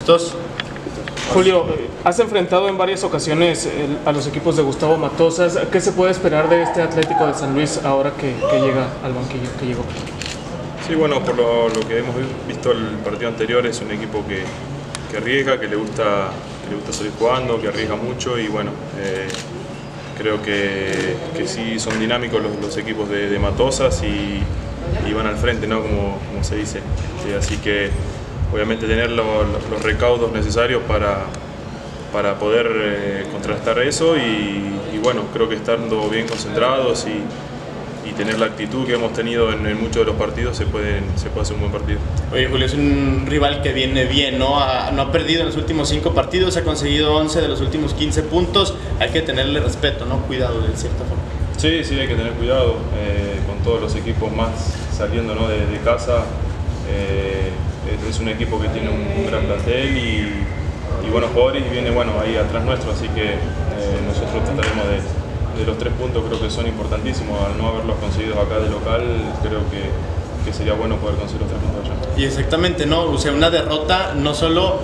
Gustos. Julio, has enfrentado en varias ocasiones a los equipos de Gustavo Matosas. ¿Qué se puede esperar de este Atlético de San Luis ahora que llega al banquillo, que llegó? Sí, bueno, por lo que hemos visto el partido anterior, es un equipo que arriesga, que le gusta salir jugando, que arriesga mucho y bueno, creo que sí son dinámicos los equipos de Matosas y van al frente, ¿no? Como se dice. Sí, así que obviamente tener los recaudos necesarios para poder contrastar eso y bueno, creo que estando bien concentrados y tener la actitud que hemos tenido en muchos de los partidos se puede hacer un buen partido. Oye, Julio, es un rival que viene bien, ¿no? No ha perdido en los últimos 5 partidos, ha conseguido 11 de los últimos 15 puntos. Hay que tenerle respeto, ¿no? Cuidado, de cierta forma. Sí, hay que tener cuidado con todos los equipos más saliendo, ¿no? de casa. Es un equipo que tiene un gran plantel y buenos jugadores y viene ahí atrás nuestro, así que nosotros trataremos de los 3 puntos, creo que son importantísimos. Al no haberlos conseguido acá de local, creo que sería bueno poder conseguir los 3 puntos allá. Y exactamente, ¿no? O sea, una derrota no solo,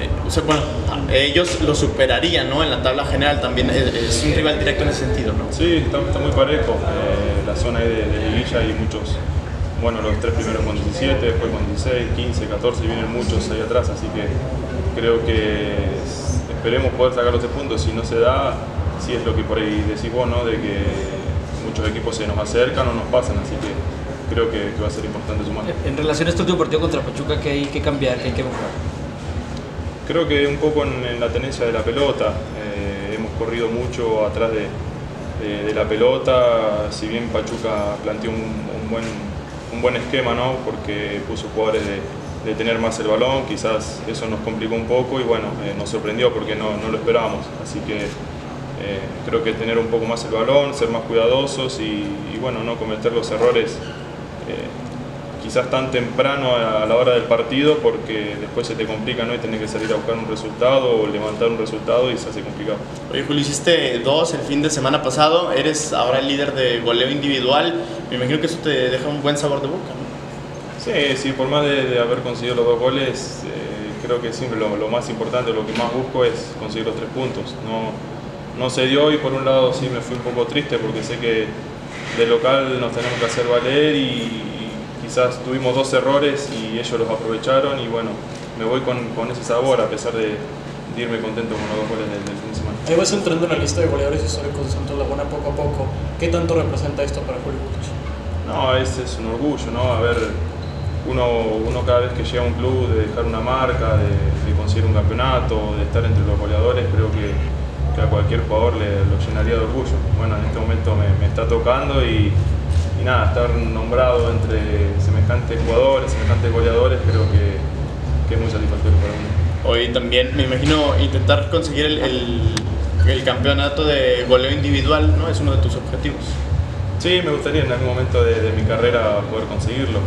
ellos lo superarían, ¿no? En la tabla general también es un rival directo en ese sentido, ¿no? Sí, está muy parejo. La zona de liguilla hay muchos, los 3 primeros con 17, después con 16, 15, 14, y vienen muchos ahí atrás, así que creo que esperemos poder sacar los 3 puntos. Si no se da, sí es lo que por ahí decís vos, ¿no? De que muchos equipos se nos acercan o nos pasan, así que creo que va a ser importante sumar. En relación a este último partido contra Pachuca, ¿qué hay que cambiar, qué hay que mejorar? Creo que un poco en la tenencia de la pelota, hemos corrido mucho atrás de la pelota, si bien Pachuca planteó un buen esquema, ¿no? Porque puso jugadores de tener más el balón, quizás eso nos complicó un poco y nos sorprendió porque no lo esperábamos, así que creo que tener un poco más el balón, ser más cuidadosos y no cometer los errores quizás tan temprano a la hora del partido, porque después se te complica, ¿no? Y tenés que salir a buscar un resultado o levantar un resultado y se hace complicado. Oye, Julio, hiciste 2 el fin de semana pasado, eres ahora el líder de goleo individual. Me imagino que eso te deja un buen sabor de boca, ¿no? Sí, por más de haber conseguido los 2 goles, creo que siempre lo más importante, lo que más busco es conseguir los 3 puntos. No se dio y por un lado sí me fui un poco triste porque sé que de local nos tenemos que hacer valer y quizás tuvimos 2 errores y ellos los aprovecharon y me voy con ese sabor a pesar de irme contento con los 2 goles del fin de semana. Ahí vas entrando en la lista de goleadores históricos de Santos Laguna poco a poco. ¿Qué tanto representa esto para Julio Guzmán? No, es un orgullo, ¿no? A ver, uno cada vez que llega a un club de dejar una marca, de conseguir un campeonato, de estar entre los goleadores, creo que a cualquier jugador lo llenaría de orgullo. En este momento me está tocando y nada, estar nombrado entre semejantes jugadores, semejantes goleadores, creo que es muy satisfactorio para uno. Hoy también me imagino intentar conseguir el campeonato de goleo individual, ¿no? Es uno de tus objetivos. Sí, me gustaría en algún momento de mi carrera poder conseguirlo.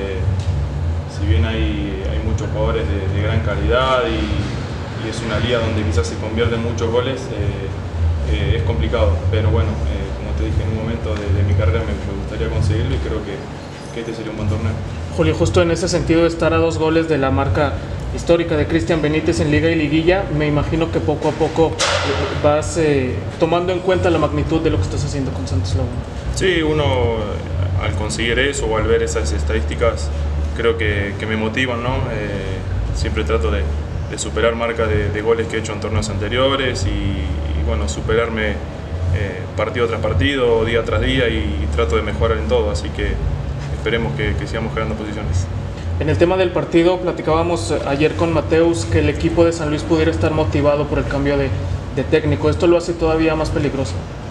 Si bien hay muchos jugadores de gran calidad y es una liga donde quizás se convierten muchos goles, es complicado, pero como te dije, en un momento de mi carrera me gustaría conseguirlo y creo que este sería un buen torneo. Julio, justo en ese sentido, estar a 2 goles de la marca histórica de Cristian Benítez en Liga y Liguilla, me imagino que poco a poco vas tomando en cuenta la magnitud de lo que estás haciendo con Santos Laguna. Sí, uno al conseguir eso o al ver esas estadísticas creo que me motivan, ¿no? Siempre trato de superar marcas de goles que he hecho en torneos anteriores y superarme partido tras partido, día tras día y trato de mejorar en todo, así que esperemos que sigamos creando posiciones. En el tema del partido, platicábamos ayer con Mateus que el equipo de San Luis pudiera estar motivado por el cambio de técnico. ¿Esto lo hace todavía más peligroso?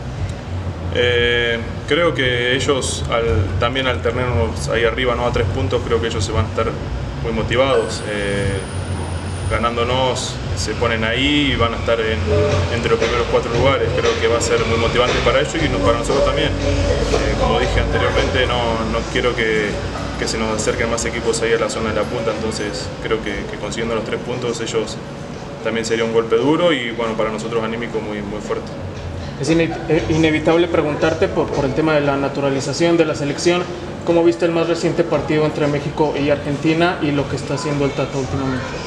Creo que ellos, también al tenernos ahí arriba, ¿no? A 3 puntos, creo que ellos se van a estar muy motivados. Ganándonos se ponen ahí y van a estar entre los primeros 4 lugares. Creo que va a ser muy motivante para ellos y para nosotros también. Como dije anteriormente, no quiero que se nos acerquen más equipos ahí a la zona de la punta, entonces creo que consiguiendo los 3 puntos ellos también sería un golpe duro y para nosotros anímico muy fuerte. Es inevitable preguntarte por el tema de la naturalización de la selección. ¿Cómo viste el más reciente partido entre México y Argentina y lo que está haciendo el Tata últimamente?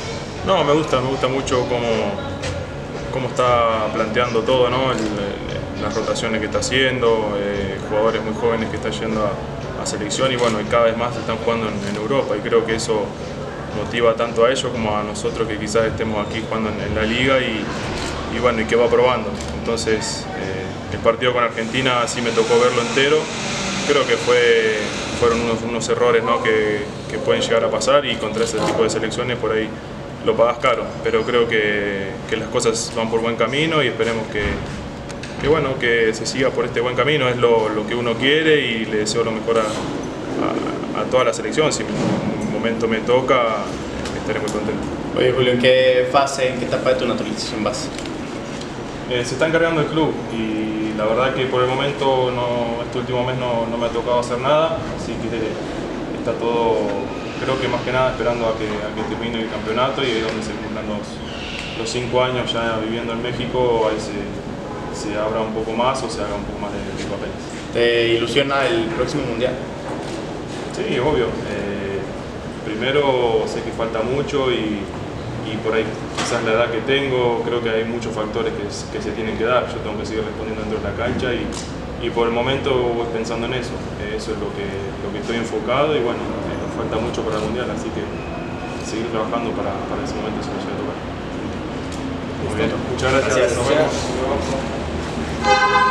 No, me gusta mucho cómo está planteando todo, ¿no? Las rotaciones que está haciendo, jugadores muy jóvenes que están yendo a selección y bueno, y cada vez más están jugando en Europa y creo que eso motiva tanto a ellos como a nosotros que quizás estemos aquí jugando en la liga y bueno, y que va probando. Entonces, el partido con Argentina sí me tocó verlo entero, creo que fueron unos errores, ¿no? que pueden llegar a pasar y contra ese tipo de selecciones por ahí lo pagas caro, pero creo que las cosas van por buen camino y esperemos bueno, que se siga por este buen camino, es lo que uno quiere y le deseo lo mejor a toda la selección. Si en un momento me toca, estaré muy contento. Oye Julio, ¿en qué fase, en qué etapa de tu naturalización vas? Se está encargando el club y la verdad que por el momento, este último mes no me ha tocado hacer nada, así que está todo, creo que más que nada esperando a que termine el campeonato y ahí es donde se cumplan los 5 años ya viviendo en México, ahí se abra un poco más o se haga un poco más de papeles. ¿Te ilusiona el próximo mundial? Sí, obvio. Primero sé que falta mucho y por ahí quizás la edad que tengo, creo que hay muchos factores que se tienen que dar. Yo tengo que seguir respondiendo dentro de la cancha y por el momento voy pensando en eso. Eso es lo que estoy enfocado y bueno, nos falta mucho para el mundial, así que seguir trabajando para ese momento se me llegue a tocar. Muy bien. Muchas gracias. Gracias. Nos vemos.